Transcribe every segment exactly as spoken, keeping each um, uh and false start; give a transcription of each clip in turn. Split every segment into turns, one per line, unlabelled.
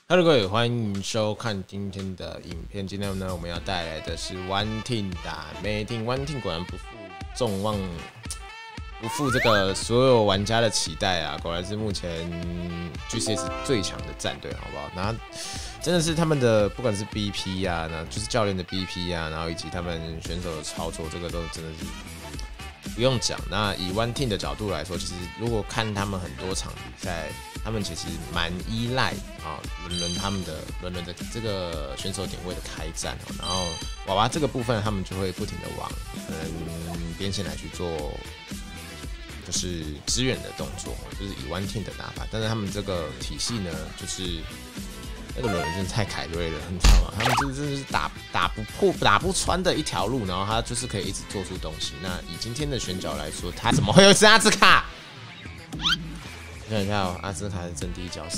Hello， 各位，欢迎收看今天的影片。今天呢，我们要带来的是 One Team 打 Mayteam。One Team 果然不负众望，不负这个所有玩家的期待啊！果然是目前 G C S 最强的战队，好不好？然后真的是他们的不管是 B P 啊，然后就是教练的 B P 啊，然后以及他们选手的操作，这个都真的是不用讲。那以 One Team 的角度来说，其实如果看他们很多场比赛。他们其实蛮依赖啊轮轮他们的轮轮的这个选手点位的开战哦，然后娃娃这个部分他们就会不停的往可能边线来去做就是支援的动作，就是以 One Team 的打法，但是他们这个体系呢，就是那个轮轮真的太凯瑞了，你知道吗？他们真的真的是打打不破、打不穿的一条路，然后他就是可以一直做出东西。那以今天的选角来说，他怎么会有一只阿兹卡？看一下哦，阿兹卡的阵地角色，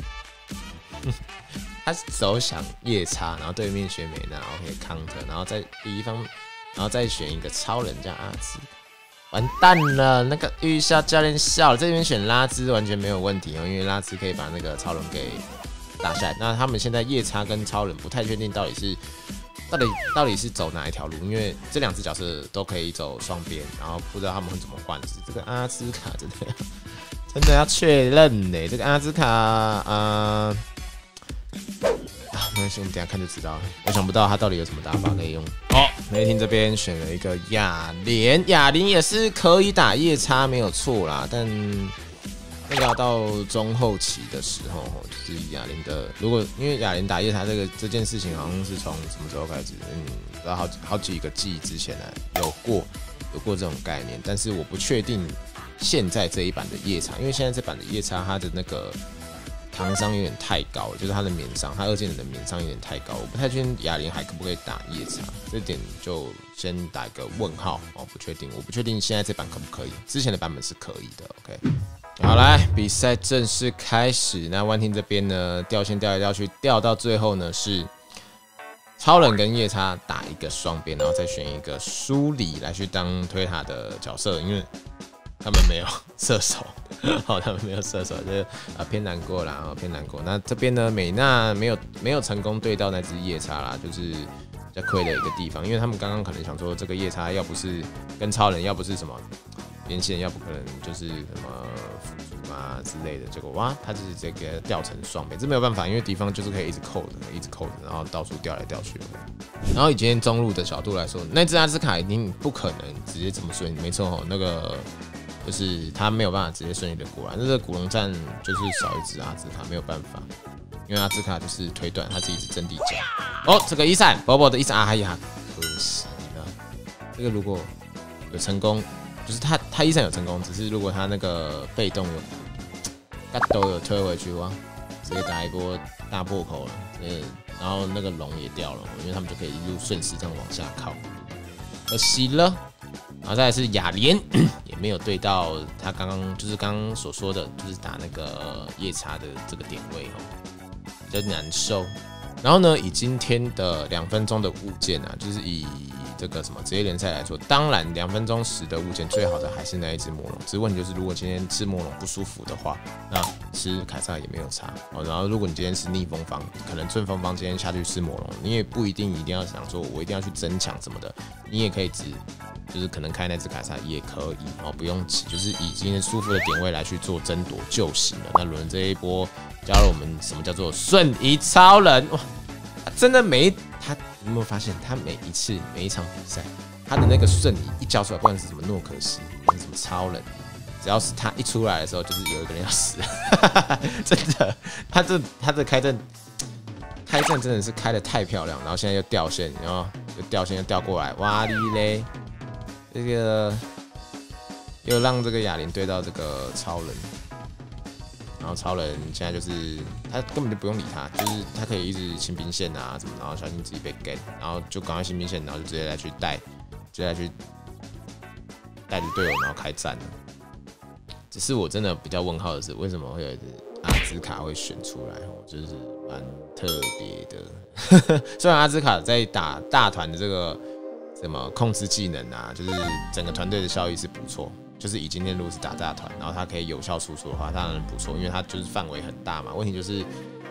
他手想夜叉，然后对面选美娜，然后可以 counter， 然后在第一方，然后再选一个超人叫阿兹，完蛋了！那个预校教练笑了，这边选拉兹完全没有问题哦，因为拉兹可以把那个超人给打下来。那他们现在夜叉跟超人不太确定到底是到底到底是走哪一条路，因为这两只角色都可以走双边，然后不知道他们会怎么换。这个阿兹卡真的要。真的要确认呢，这个阿兹卡，呃，啊，没关系，我们等一下看就知道了。我想不到他到底有什么打法可以用。哦，雷霆这边选了一个雅莲，雅莲也是可以打夜叉，没有错啦。但那个要到中后期的时候，就是雅莲的，如果因为雅莲打夜叉这个这件事情，好像是从什么时候开始？嗯，不知道好几好几个季之前呢有过有过这种概念，但是我不确定。现在这一版的夜叉，因为现在这版的夜叉，它的那个扛伤有点太高了，就是它的免伤，它二技能的免伤有点太高，我不太确定雅莲还可不可以打夜叉，这点就先打一个问号哦，不确定，我不确定现在这版可不可以，之前的版本是可以的 ，OK。好，来比赛正式开始，那One Team这边呢，掉线掉来掉去，掉到最后呢是超人跟夜叉打一个双边，然后再选一个苏里来去当推塔的角色，因为。他们没有射手，好，他们没有射手，就是啊偏难过啦，哦偏难过。那这边呢，美娜没有没有成功对到那只夜叉啦，就是比较亏的一个地方，因为他们刚刚可能想说这个夜叉要不是跟超人，要不是什么边线，要不可能就是什么辅助啊之类的，结果哇，他就是这个掉成双边，这没有办法，因为敌方就是可以一直扣的，一直扣的，然后到处掉来掉去的。然后以今天中路的角度来说，那只阿兹卡一定不可能直接这么顺利，没错哦，那个。就是他没有办法直接顺利的过来，那这个古龙战就是少一只阿兹卡，没有办法，因为阿兹卡就是推断他自己是阵地角。哦，这个一闪，宝宝的一闪，哎呀，可惜了。这个如果有成功，就是他他一闪有成功，只是如果他那个被动有，他都有推回去哇，直接打一波大破口了，呃，然后那个龙也掉了，因为他们就可以一路顺势这样往下靠，可惜了。然后再来是雅莲，也没有对到他刚刚就是刚刚所说的，就是打那个夜叉的这个点位哦，比较难受。然后呢，以今天的两分钟的物件啊，就是以这个什么职业联赛来说，当然两分钟时的物件最好的还是那一只魔龙。只是问题就是，如果今天吃魔龙不舒服的话，那吃凯撒也没有差哦。然后如果你今天是逆风方，可能顺风方今天下去吃魔龙，你也不一定一定要想说我一定要去争抢什么的，你也可以只就是可能开那只凯撒也可以哦，不用急，就是以今天舒服的点位来去做争夺就行了。那轮这一波教了我们什么叫做瞬移超人哇！真的每他有没有发现，他每一次每一场比赛，他的那个瞬移一交出来，不管是什么诺可斯，还是什么超人，只要是他一出来的时候，就是有一个人要死，真的，他这他这开战开战真的是开得太漂亮，然后现在又掉线，然后又掉线又掉过来，哇哩嘞，这个又让这个哑铃对到这个超人。然后超人现在就是他根本就不用理他，就是他可以一直清兵线啊什么，然后小心自己被 get， 然后就赶快清兵线，然后就直接来去带，直接来去带着队友，然后开战了。只是我真的比较问号的是，为什么会有一只阿兹卡会选出来？就是蛮特别的。虽然阿兹卡在打大团的这个什么控制技能啊，就是整个团队的效益是不错。就是以今天如果是打大团，然后他可以有效输出的话，当然不错，因为他就是范围很大嘛。问题就是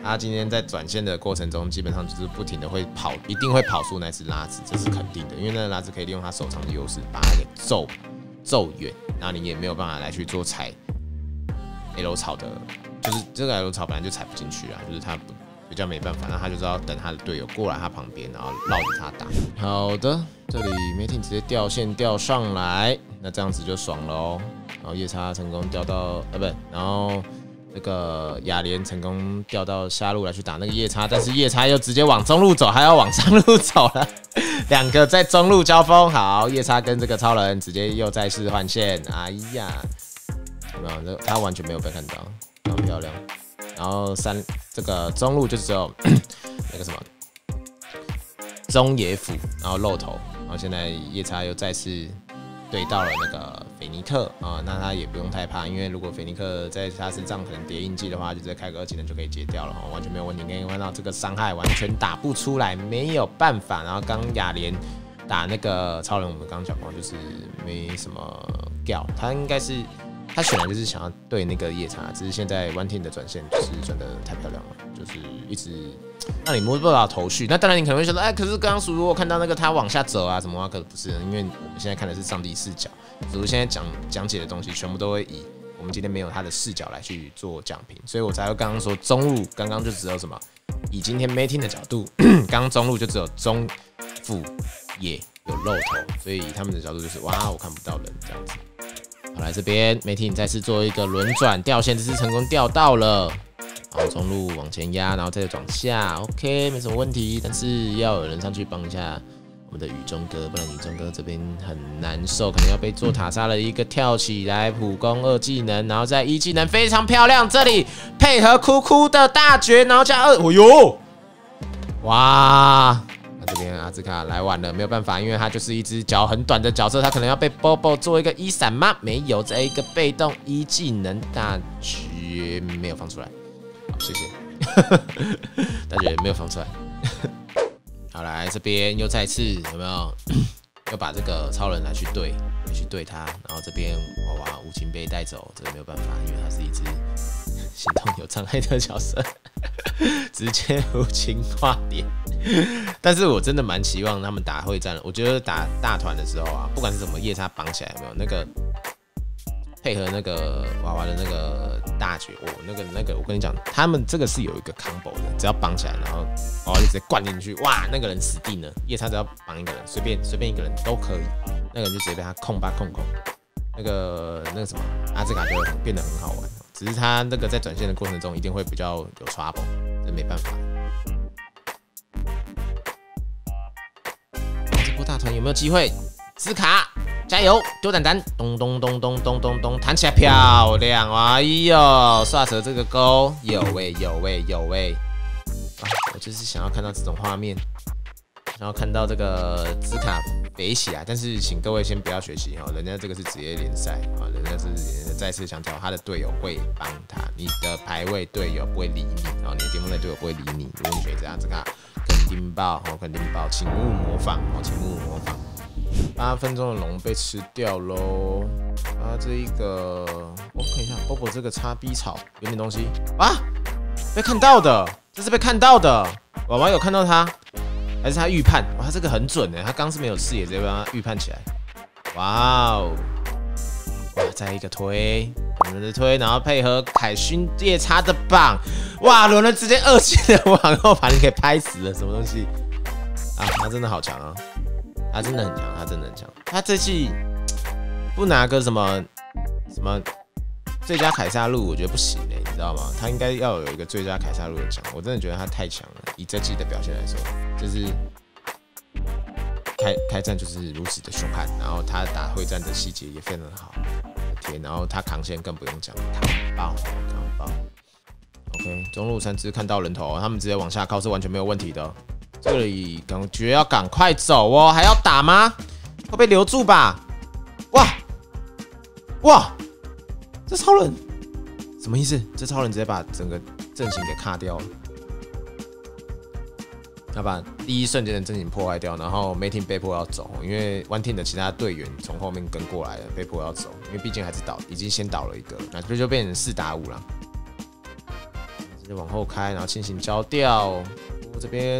他今天在转线的过程中，基本上就是不停的会跑，一定会跑出那只拉子，这是肯定的，因为那个拉子可以利用他手长的优势把它给揍揍远，然后你也没有办法来去做踩 L 草的，就是这个 L 草本来就踩不进去啊，就是他不比较没办法，那他就是要等他的队友过来他旁边，然后绕着他打。好的，这里 Metin 直接掉线掉上来，那这样子就爽了哦。然后夜叉成功掉到呃不，然后。这个雅莲成功调到下路来去打那个夜叉，但是夜叉又直接往中路走，还要往上路走了，两个在中路交锋。好，夜叉跟这个超人直接又再次换线，哎呀，有没有？他完全没有被看到，非常漂亮。然后三这个中路就只有那个什么中野辅，然后露头，然后现在夜叉又再次对到了那个菲尼克啊，那他也不用太怕，因为如果菲尼克在他身上可能叠印记的话，就直接开个二技能就可以解掉了，完全没有问题。可以看到这个伤害完全打不出来，没有办法。然后刚雅莲打那个超人，我们刚刚讲过，就是没什么掉，他应该是他选来就是想要对那个夜叉，只是现在 One Team 的转线就是转的太漂亮了，就是一直让你摸不到头绪。那当然你可能会想说，哎，可是刚刚叔如果看到那个他往下走啊什么啊，可不是，因为我们现在看的是上帝视角。叔现在讲讲解的东西，全部都会以我们今天没有他的视角来去做讲评，所以我才会刚刚说中路刚刚就只有什么，以今天 Metin 的角度，刚刚中路就只有中副野有露头，所以以他们的角度就是哇，我看不到人这样子。好，来这边 Metin 再次做一个轮转掉线，这次成功掉到了。然后中路往前压，然后再往下 ，OK， 没什么问题。但是要有人上去帮一下我们的雨中哥，不然雨中哥这边很难受，可能要被做塔杀了。一个跳起来普攻二技能，然后再一技能非常漂亮，这里配合哭哭的大绝，然后加二，哦呦，哇！那这边阿兹卡来晚了，没有办法，因为他就是一只脚很短的角色，他可能要被 Bobo 做一个一闪吗？没有，这一个被动一技能大绝没有放出来。好，谢谢。大绝没有放出来。好，来这边又再次有没有？又把这个超人拿去对，拿去对他，然后这边娃娃无情被带走，这个没有办法，因为他是一只行动有障碍的角色，直接无情化点。但是我真的蛮期望他们打会战，我觉得打大团的时候啊，不管是什么夜叉绑起来有没有那个。配合那个娃娃的那个大绝，哦，那个那个，我跟你讲，他们这个是有一个 combo 的，只要绑起来，然后娃娃就直接灌进去，哇，那个人死定了。夜叉只要绑一个人，随便随便一个人都可以，那个人就直接被他控吧控控。那个那个什么阿兹卡就变得很好玩，只是他那个在转线的过程中一定会比较有 trouble， 这没办法。这波大团有没有机会？斯卡。加油，丢蛋蛋，咚咚咚咚咚咚咚，弹起来漂亮！哎呦，刷蛇这个钩有味有味有味啊！我就是想要看到这种画面，想要看到这个兹卡飞起来。但是请各位先不要学习哈，人家这个是职业联赛啊，人家是再次强调他的队友会帮他，你的排位队友不会理你，然后你的巅峰队队友不会理你。如果你学这样子看，肯定爆，哦，肯定爆，请勿模仿，哦，请勿模仿。八分钟的龙被吃掉喽！啊，这一个我看一下 ，Bobo 这个叉 B 草有点东西啊，被看到的，这是被看到的。娃娃有看到他，还是他预判？哇，他这个很准哎，他刚是没有视野，直接把他预判起来。哇哦！哇，再一个推，我们的推，然后配合凯勋夜叉的棒，哇，伦伦直接二技能往后把你给拍死了，什么东西？啊，他真的好强啊！他真的很强，他真的很强。他这季不拿个什么什么最佳凯撒路，我觉得不行哎，你知道吗？他应该要有一个最佳凯撒路的奖。我真的觉得他太强了，以这季的表现来说，就是开开战就是如此的凶悍，然后他打会战的细节也非常好。天，然后他扛线更不用讲，扛爆，扛爆。OK， 中路三只看到人头，他们直接往下靠是完全没有问题的。这里感觉要赶快走哦，还要打吗？会被留住吧？哇哇，这超人什么意思？这超人直接把整个阵型给卡掉了，要把第一瞬间的阵型破坏掉，然后 Metin 被迫要走，因为 One Team 的其他队员从后面跟过来了，被迫要走，因为毕竟还是倒，已经先倒了一个，那这就变成四打五了。 直接往后开，然后进行交调。这边，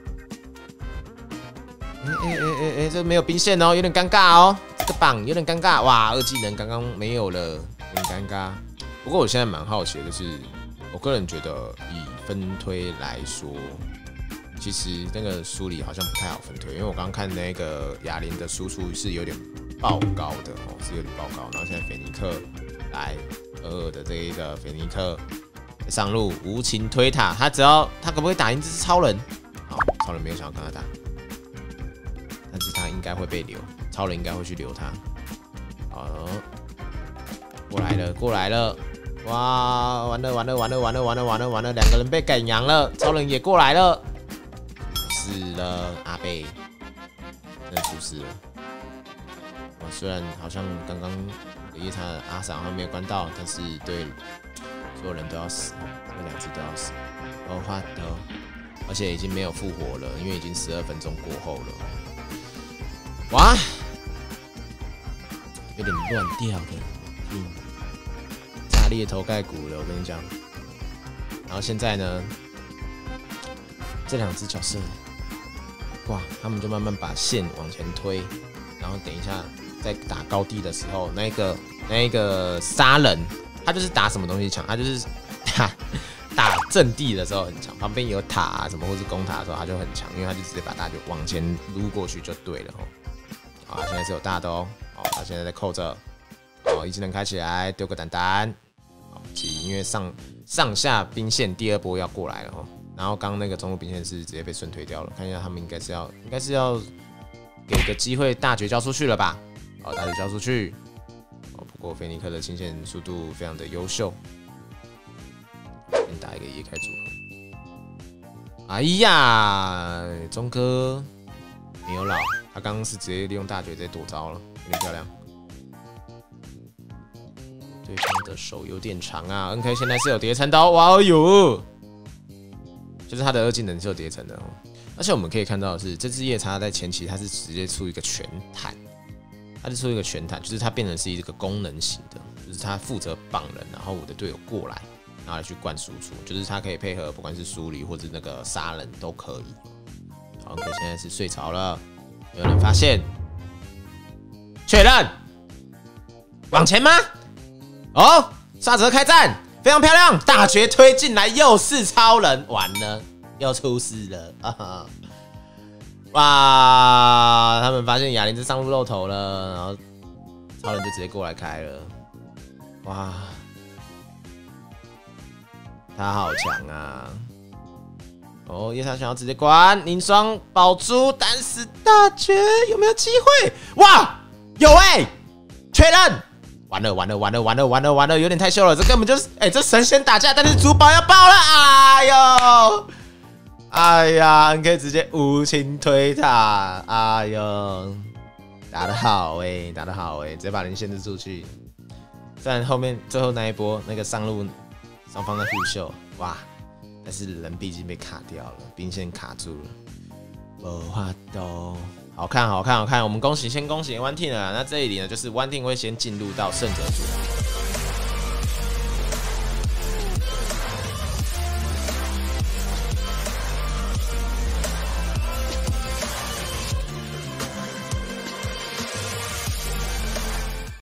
哎哎哎哎哎，这没有兵线哦，有点尴尬哦。这个榜有点尴尬，哇，二技能刚刚没有了，有点尴尬。不过我现在蛮好奇的是，我个人觉得以分推来说，其实那个梳理好像不太好分推，因为我刚刚看那个哑铃的输出是有点爆高的哦，是有点爆高。然后现在菲尼克来二二的这一个菲尼克。上路无情推塔，他只要他可不可以打赢这只超人？好，超人没有想要跟他打，但是他应该会被留，超人应该会去留他。好，过来了，过来了，哇，完了完了完了完了完了完了完了，两个人被赶羊了，超人也过来了，死了阿贝，真的出事了。哦，虽然好像刚刚夜叉的阿桑好像没有关到，但是对。所有人都要死，这两只都要死。哦，花的，而且已经没有复活了，因为已经十二分钟过后了。哇，有点乱掉的，嗯，炸裂头盖骨了，我跟你讲。然后现在呢，这两只角色，哇，他们就慢慢把线往前推，然后等一下在打高地的时候，那个那个杀人。他就是打什么东西强，他就是打打阵地的时候很强，旁边有塔啊什么或是攻塔的时候他就很强，因为他就直接把大家就往前撸过去就对了哦。好，现在是有大的哦，好，他现在在扣着，好，一技能开起来，丢个蛋蛋，好，急，因为上上下兵线第二波要过来了哦。然后刚刚那个中路兵线是直接被顺推掉了，看一下他们应该是要应该是要给个机会大绝交出去了吧？好，大绝交出去。不过菲尼克的清线速度非常的优秀，先打一个野开组合。哎呀，钟哥没有老，他刚刚是直接利用大绝直接躲招了，有点漂亮。对方的手有点长啊 ，N K 现在是有叠层的，哇哦哟，就是他的二技能是有叠层的哦。而且我们可以看到的是，这只夜叉在前期他是直接出一个全坦。它是出一个全坦，就是它变成是一个功能型的，就是它负责绑人，然后我的队友过来，然后来去灌输出，就是它可以配合不管是梳理或者那个杀人都可以。好 ，OK， 现在是睡着了，有人发现，确认，往前吗？哦，沙泽开战，非常漂亮，大绝推进来，又是超人，完了，又出事了啊哈！哇！他们发现哑铃是上路露头了，然后超人就直接过来开了。哇！他好强啊！哦，夜叉想要直接关凝霜宝珠，但是大绝有没有机会？哇！有哎、欸！确认！完了完了完了完了完了完了，有点太秀了，这根本就是哎、欸，这神仙打架，但是主宝要爆了！哎呦！哎呀 ，N K 直接无情推塔，哎呦，打得好哎、欸，打得好哎、欸，直接把人限制出去。虽然后面最后那一波那个上路双方在互秀，哇，但是人毕竟被卡掉了，兵线卡住了，没法度。好看，好看，好看！我们恭喜，先恭喜 One Team 了。那这里呢，就是 One Team 会先进入到胜者组。